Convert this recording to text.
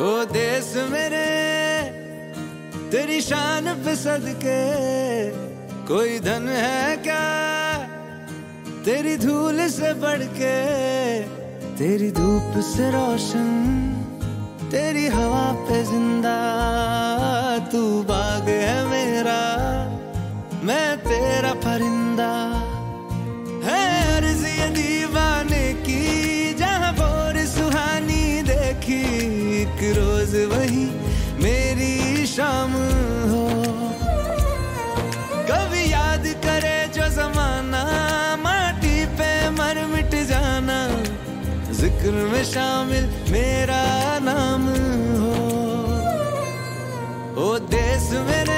ओ देश मेरे तेरी शान पे सदके, कोई धन है क्या तेरी धूल से बढ़ के। तेरी धूप से रोशन, तेरी हवा पे जिंदा, तू बाग है मेरा, मैं तेरा परिंदा। है अर्ज़ ये दीवाने की, जहाँ बोर सुहानी देखी, एक रोज वही मेरी शाम हो। कभी याद करे जो जमाना, माटी पे मर मिट जाना, जिक्र में शामिल मेरा नाम हो। ओ देश मेरे